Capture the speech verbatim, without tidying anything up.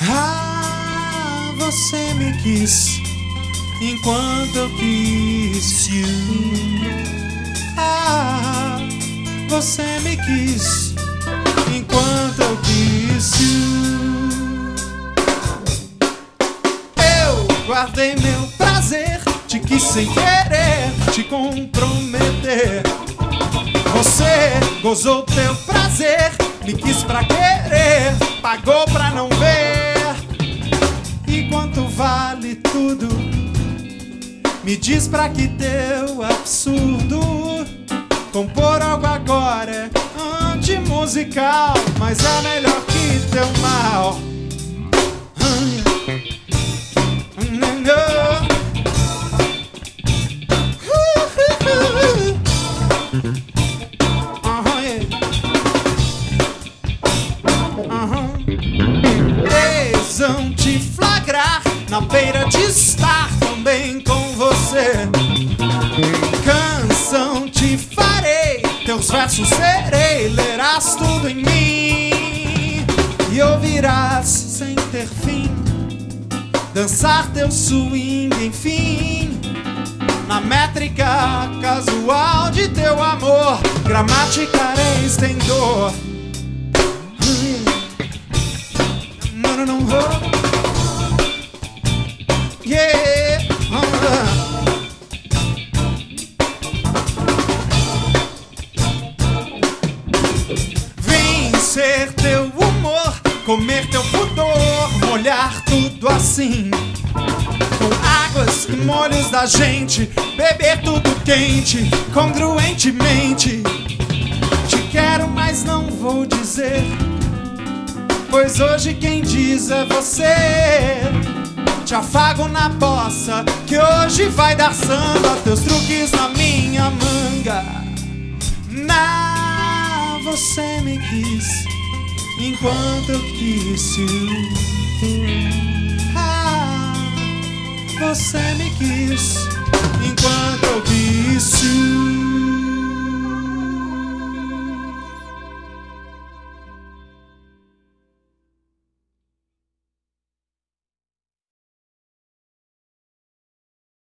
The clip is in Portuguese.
Ah, você me quis enquanto eu quis you. Ah, você me quis enquanto eu quis you. Eu guardei meu prazer, te quis sem querer te comprometer. Você gozou teu prazer, me quis pra querer, pagou pra não ver. E quanto vale tudo? Me diz pra que teu absurdo. Compor algo agora é antimusical, mas é melhor que teu mal. Tesão te flagrar na beira de estar também com você. Canção te farei, teus versos serei, lerás tudo em mim e ouvirás sem ter fim, dançar teu swing, enfim, na métrica casual de teu amor. Gramática eis tem dor. No, no, no, oh. Yeah. Vencer teu humor, comer teu pudor, molhar tudo assim, com águas e molhos da gente, beber tudo quente, congruentemente. Te quero, mas não vou dizer, pois hoje quem diz é você. Te afago na bossa, que hoje vai dar samba, teus truques na minha manga. Na, você me quis enquanto eu quis you. Ah, você me quis enquanto eu quis you.